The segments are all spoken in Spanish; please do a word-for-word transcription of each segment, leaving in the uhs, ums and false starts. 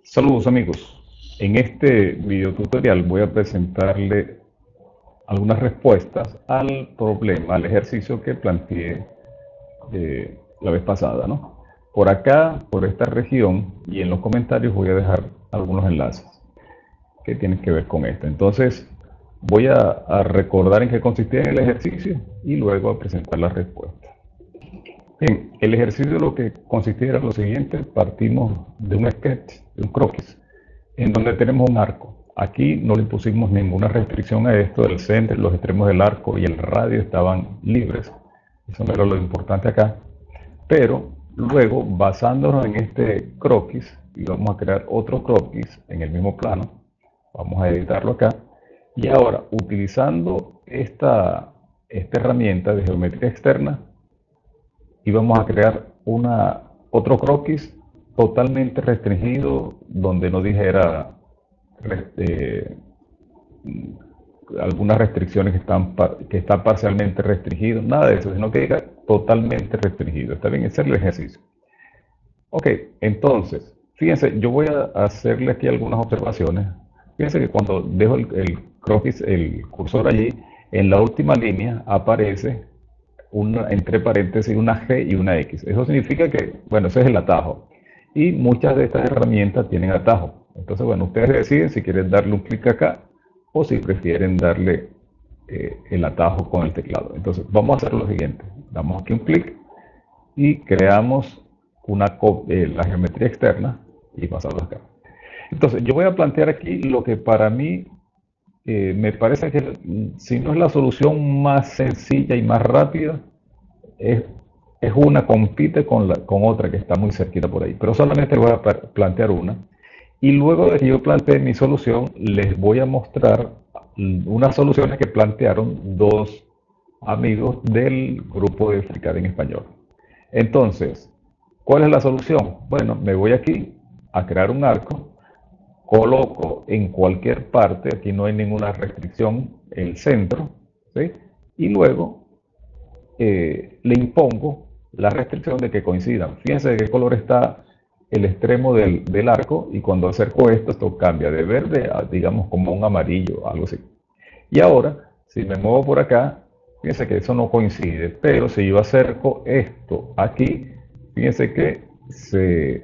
Saludos amigos. En este video tutorial voy a presentarle algunas respuestas al problema, al ejercicio que planteé eh, la vez pasada, ¿no? Por acá, por esta región y en los comentarios voy a dejar algunos enlaces que tienen que ver con esto. Entonces voy a, a recordar en qué consistía el ejercicio y luego a presentar la respuesta. Bien, el ejercicio lo que consistía era lo siguiente: partimos de un sketch, de un croquis, en donde tenemos un arco. Aquí no le pusimos ninguna restricción a esto, el centro, los extremos del arco y el radio estaban libres, eso no era lo importante acá, pero luego basándonos en este croquis, y vamos a crear otro croquis en el mismo plano, vamos a editarlo acá, y ahora utilizando esta, esta herramienta de geometría externa, y vamos a crear una, otro croquis totalmente restringido donde no dijera eh, algunas restricciones que están, que están parcialmente restringidos, nada de eso, sino que diga totalmente restringido. Está bien, ese es el ejercicio. Ok, entonces, fíjense, yo voy a hacerle aquí algunas observaciones. Fíjense que cuando dejo el, el croquis, el cursor allí, en la última línea aparece una, entre paréntesis, una G y una X. Eso significa que, bueno, ese es el atajo. Y muchas de estas herramientas tienen atajo. Entonces, bueno, ustedes deciden si quieren darle un clic acá o si prefieren darle eh, el atajo con el teclado. Entonces, vamos a hacer lo siguiente. Damos aquí un clic y creamos una eh, la geometría externa y pasamos acá. Entonces, yo voy a plantear aquí lo que para mí eh, me parece que, si no es la solución más sencilla y más rápida, es, es una, compite con, la, con otra que está muy cerquita por ahí. Pero solamente voy a plantear una. Y luego de que yo plantee mi solución, les voy a mostrar unas soluciones que plantearon dos amigos del grupo de Fricad en Español. Entonces, ¿cuál es la solución? Bueno, me voy aquí a crear un arco, coloco en cualquier parte, aquí no hay ninguna restricción, el centro, ¿sí? Y luego eh, le impongo la restricción de que coincidan. Fíjense de qué color está el extremo del, del arco, y cuando acerco esto, esto cambia de verde a, digamos, como un amarillo, algo así. Y ahora, si me muevo por acá, fíjense que eso no coincide, pero si yo acerco esto aquí, fíjense que se,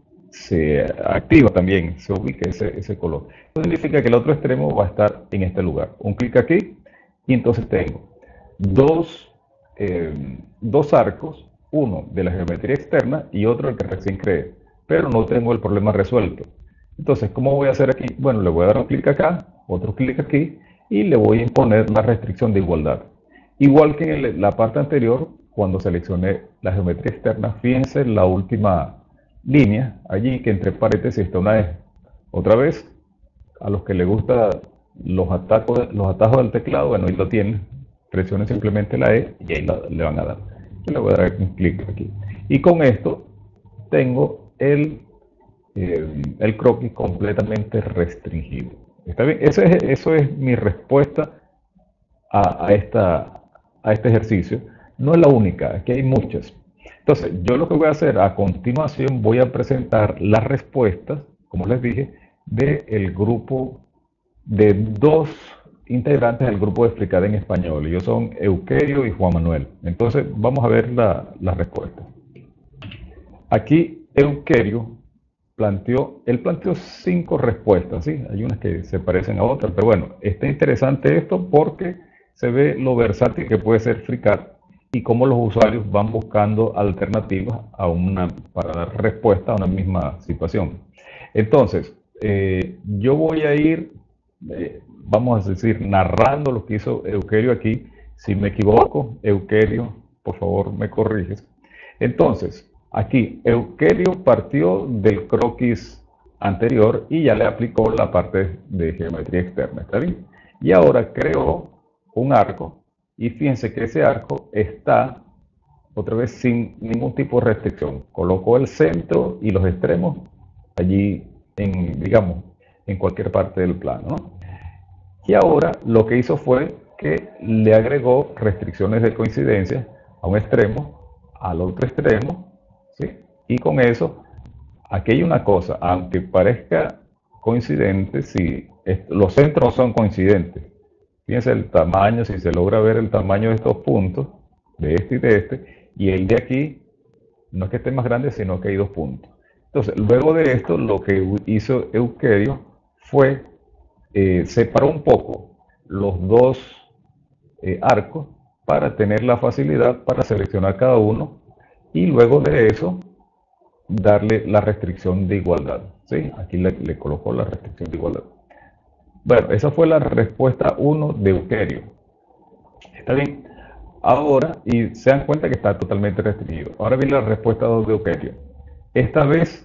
se activa también, se ubica ese, ese color. Eso significa que el otro extremo va a estar en este lugar. Un clic aquí y entonces tengo dos, eh, dos arcos, uno de la geometría externa y otro el que recién creé, pero no tengo el problema resuelto. Entonces, ¿cómo voy a hacer aquí? Bueno, le voy a dar un clic acá, otro clic aquí, y le voy a imponer la restricción de igualdad. Igual que en la parte anterior, cuando seleccioné la geometría externa, fíjense la última línea, allí que entre paréntesis está una E. Otra vez, a los que les gusta los atajos, los atajos del teclado, bueno, ahí lo tienen. Presionen simplemente la E y ahí la, le van a dar. Yo le voy a dar un clic aquí. Y con esto tengo el, eh, el croquis completamente restringido. ¿Está bien? Ese es, eso es mi respuesta a, a, esta, a este ejercicio. No es la única, aquí hay muchas. Entonces, yo lo que voy a hacer a continuación, voy a presentar las respuestas, como les dije, del grupo de dos integrantes del grupo de Fricad en Español. Ellos son Euquerio y Juan Manuel. Entonces, vamos a ver la, la respuesta. Aquí Euquerio planteó, él planteó cinco respuestas, ¿sí? Hay unas que se parecen a otras, pero bueno, está interesante esto porque se ve lo versátil que puede ser Fricad y cómo los usuarios van buscando alternativas a una, para dar respuesta a una misma situación. Entonces, eh, yo voy a ir, eh, vamos a decir, narrando lo que hizo Euquerio aquí. Si me equivoco, Euquerio, por favor me corriges. Entonces, aquí Euquerio partió del croquis anterior y ya le aplicó la parte de geometría externa, ¿está bien? Y ahora creó un arco, y fíjense que ese arco está otra vez sin ningún tipo de restricción. Colocó el centro y los extremos allí, en, digamos, en cualquier parte del plano, ¿no? Y ahora lo que hizo fue que le agregó restricciones de coincidencia a un extremo, al otro extremo, ¿sí? Y con eso aquí hay una cosa, aunque parezca coincidente, si est- los centros son coincidentes. Fíjense el tamaño, si se logra ver el tamaño de estos puntos, de este y de este, y el de aquí no es que esté más grande, sino que hay dos puntos. Entonces, luego de esto, lo que hizo Euquerio fue eh, separó un poco los dos eh, arcos para tener la facilidad para seleccionar cada uno y luego de eso darle la restricción de igualdad. ¿Sí? Aquí le, le colocó la restricción de igualdad. Bueno, esa fue la respuesta uno de Euquerio. Está bien. Ahora, y se dan cuenta que está totalmente restringido. Ahora viene la respuesta dos de Euquerio. Esta vez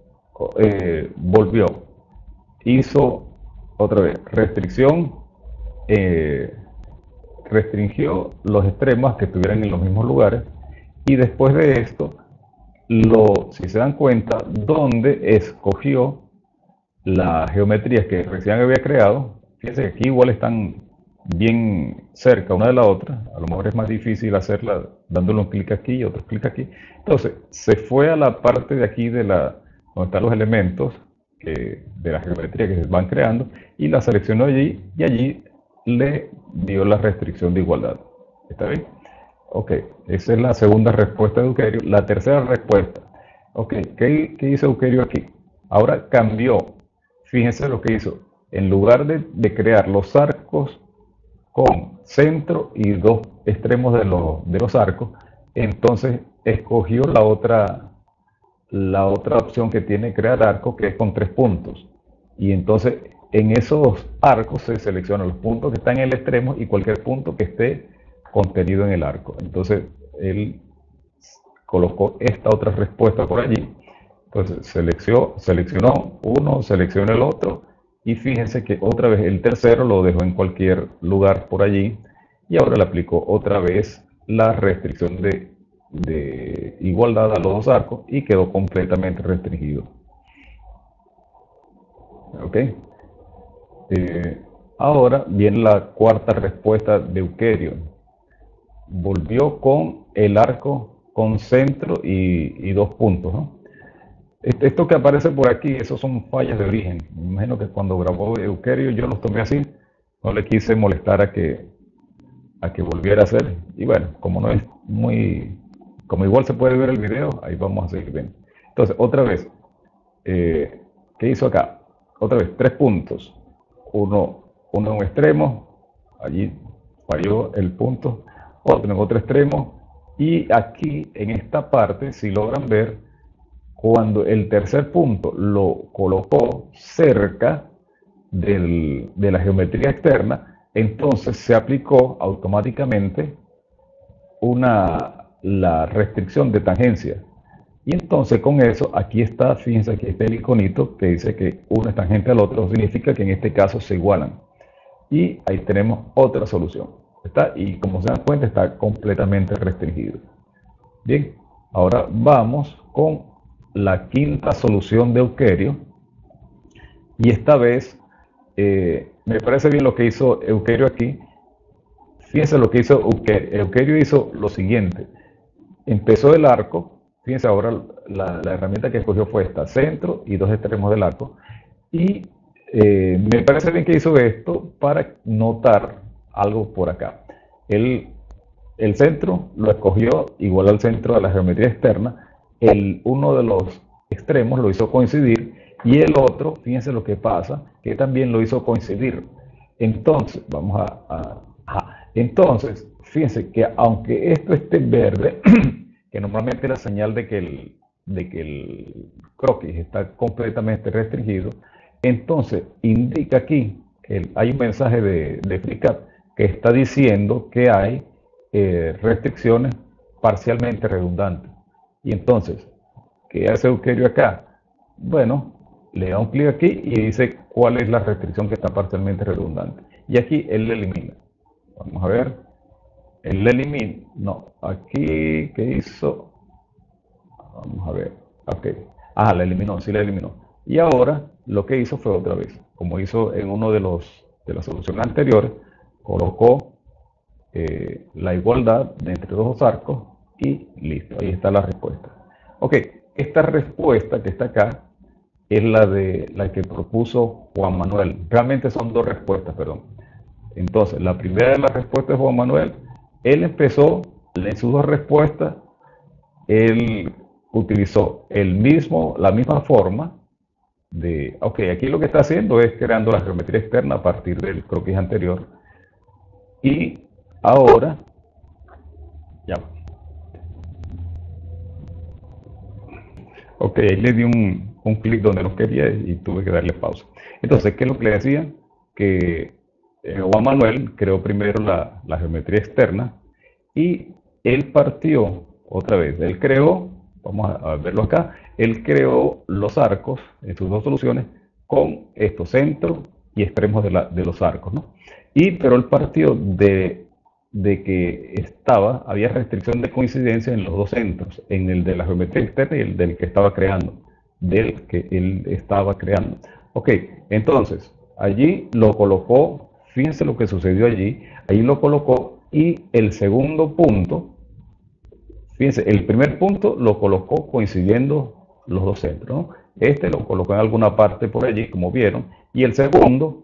eh, volvió, hizo otra vez restricción, eh, restringió los extremos que estuvieran en los mismos lugares y después de esto, lo, si se dan cuenta, donde escogió las geometrías que recién había creado, fíjense que aquí igual están bien cerca una de la otra, a lo mejor es más difícil hacerla dándole un clic aquí y otro clic aquí. Entonces, se fue a la parte de aquí de la, donde están los elementos que, de la geometría que se van creando y la seleccionó allí y allí le dio la restricción de igualdad. ¿Está bien? Ok, esa es la segunda respuesta de Euquerio. La tercera respuesta. Ok, ¿qué, qué hizo Euquerio aquí? Ahora cambió. Fíjense lo que hizo. En lugar de, de crear los arcos con centro y dos extremos de los, de los arcos, entonces escogió la otra, la otra opción que tiene crear arco, que es con tres puntos. Y entonces en esos arcos se seleccionan los puntos que están en el extremo y cualquier punto que esté contenido en el arco. Entonces él colocó esta otra respuesta por allí. Entonces seleccionó, seleccionó uno, seleccionó el otro y fíjense que otra vez el tercero lo dejó en cualquier lugar por allí y ahora le aplicó otra vez la restricción de, de igualdad a los dos arcos y quedó completamente restringido. ¿Ok? Eh, ahora viene la cuarta respuesta de Euquerio. Volvió con el arco con centro y, y dos puntos, ¿no? Esto que aparece por aquí, esos son fallas de origen. Me imagino que cuando grabó Euquerio yo los tomé así, no le quise molestar a que, a que volviera a hacer. Y bueno, como no es muy, como igual se puede ver el video, ahí vamos a seguir viendo. Entonces, otra vez, eh, ¿qué hizo acá? Otra vez, tres puntos. Uno, uno en un extremo, allí falló el punto, otro en otro extremo. Y aquí, en esta parte, si logran ver, cuando el tercer punto lo colocó cerca del, de la geometría externa, entonces se aplicó automáticamente una, la restricción de tangencia. Y entonces con eso, aquí está, fíjense, aquí está el iconito que dice que uno es tangente al otro, significa que en este caso se igualan. Y ahí tenemos otra solución. ¿Está? Y como se dan cuenta, está completamente restringido. Bien, ahora vamos con la quinta solución de Euquerio. Y esta vez, eh, me parece bien lo que hizo Euquerio aquí. Fíjense lo que hizo Euquerio. Euquerio hizo lo siguiente. Empezó el arco. Fíjense ahora la, la herramienta que escogió fue esta, centro y dos extremos del arco. Y eh, me parece bien que hizo esto para notar algo por acá. Él, el centro lo escogió igual al centro de la geometría externa. El, uno de los extremos lo hizo coincidir y el otro, fíjense lo que pasa, que también lo hizo coincidir. Entonces, vamos a, a, a entonces, fíjense que aunque esto esté verde, que normalmente es la señal de que el, de que el croquis está completamente restringido, entonces indica aquí que hay un mensaje de, de FreeCAD que está diciendo que hay eh, restricciones parcialmente redundantes. Y entonces, ¿qué hace Euquerio acá? Bueno, le da un clic aquí y dice cuál es la restricción que está parcialmente redundante. Y aquí él le elimina. Vamos a ver. Él le elimina. No, aquí, ¿qué hizo? Vamos a ver. Ok. Ah, la eliminó, sí la eliminó. Y ahora lo que hizo fue otra vez, como hizo en uno de los de las soluciones anteriores, colocó eh, la igualdad de entre dos arcos y listo. Ahí está la respuesta. Ok, ¿qué esta respuesta que está acá es la de la que propuso Juan Manuel. Realmente son dos respuestas, perdón. Entonces, la primera de las respuestas de Juan Manuel, él empezó en sus dos respuestas, él utilizó el mismo, la misma forma de, ok, aquí lo que está haciendo es creando la geometría externa a partir del croquis anterior. Y ahora, ya, ok, ahí le di un, un clic donde no quería y tuve que darle pausa. Entonces, ¿qué es lo que le decía? Que eh, Juan Manuel creó primero la, la geometría externa y él partió otra vez. Él creó, vamos a, a verlo acá, él creó los arcos en sus dos soluciones con estos centros y extremos de, la, de los arcos, ¿no? Y, pero él partió de, de que estaba, había restricción de coincidencia en los dos centros, en el de la geometría externa y el del que estaba creando, del que él estaba creando. Ok, entonces, allí lo colocó, fíjense lo que sucedió allí, allí lo colocó y el segundo punto, fíjense, el primer punto lo colocó coincidiendo los dos centros, ¿no? Este lo colocó en alguna parte por allí, como vieron, y el segundo,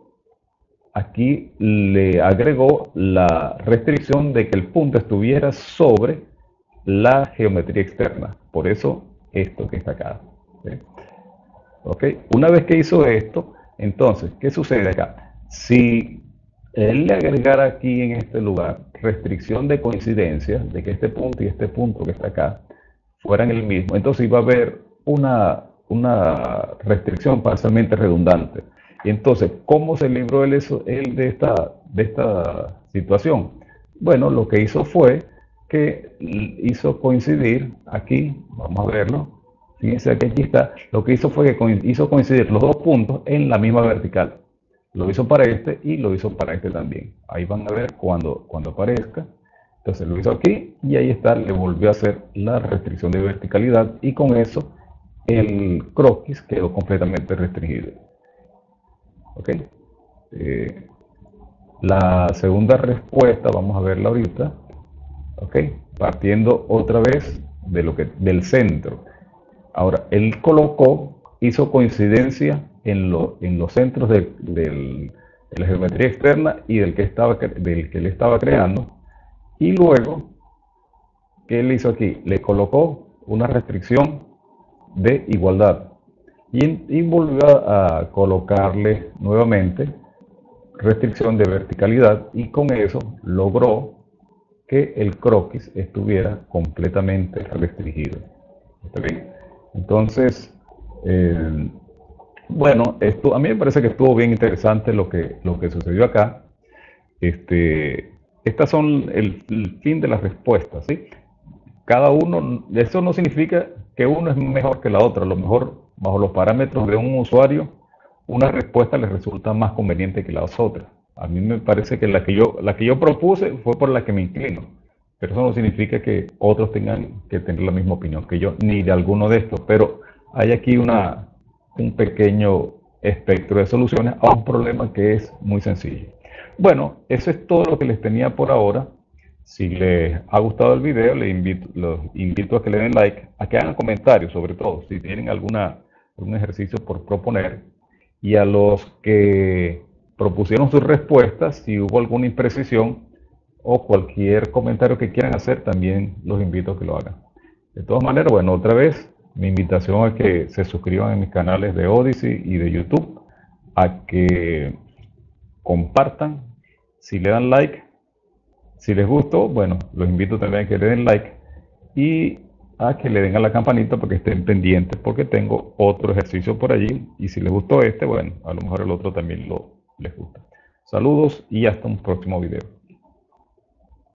aquí le agregó la restricción de que el punto estuviera sobre la geometría externa. Por eso, esto que está acá. ¿Sí? ¿Ok? Una vez que hizo esto, entonces, ¿qué sucede acá? Si él le agregara aquí en este lugar restricción de coincidencia, de que este punto y este punto que está acá fueran el mismo, entonces iba a haber una, una restricción parcialmente redundante. Y entonces, ¿cómo se libró él, eso, él de, esta, de esta situación? Bueno, lo que hizo fue que hizo coincidir aquí, vamos a verlo, fíjense que aquí está, lo que hizo fue que hizo coincidir los dos puntos en la misma vertical. Lo hizo para este y lo hizo para este también. Ahí van a ver cuando, cuando aparezca. Entonces lo hizo aquí y ahí está, le volvió a hacer la restricción de verticalidad y con eso el croquis quedó completamente restringido. ¿Ok? Eh, la segunda respuesta, vamos a verla ahorita. ¿Ok? Partiendo otra vez de lo que, del centro. Ahora, él colocó, hizo coincidencia en, lo, en los centros de, del, de la geometría externa y del que, estaba, del que él estaba creando. Y luego, ¿qué él hizo aquí? Le colocó una restricción de igualdad. Y, y volvió a colocarle nuevamente restricción de verticalidad y con eso logró que el croquis estuviera completamente restringido. ¿Está bien? Entonces, eh, bueno, esto, a mí me parece que estuvo bien interesante lo que, lo que sucedió acá. Este, estas son el, el fin de las respuestas, ¿sí? Cada uno, eso no significa que uno es mejor que la otra. A lo mejor, bajo los parámetros de un usuario, una respuesta le resulta más conveniente que las otras. A mí me parece que la que yo, la que yo propuse fue por la que me inclino. Pero eso no significa que otros tengan que tener la misma opinión que yo, ni de alguno de estos. Pero hay aquí una, un pequeño espectro de soluciones a un problema que es muy sencillo. Bueno, eso es todo lo que les tenía por ahora. Si les ha gustado el video, les invito, los invito a que le den like, a que hagan comentarios sobre todo, si tienen alguna, algún ejercicio por proponer. Y a los que propusieron sus respuestas, si hubo alguna imprecisión o cualquier comentario que quieran hacer, también los invito a que lo hagan. De todas maneras, bueno, otra vez, mi invitación a que se suscriban a mis canales de Odyssey y de YouTube, a que compartan, si le dan like, si les gustó, bueno, los invito también a que le den like y a que le den a la campanita para que estén pendientes porque tengo otro ejercicio por allí y si les gustó este, bueno, a lo mejor el otro también lo, les gusta. Saludos y hasta un próximo video.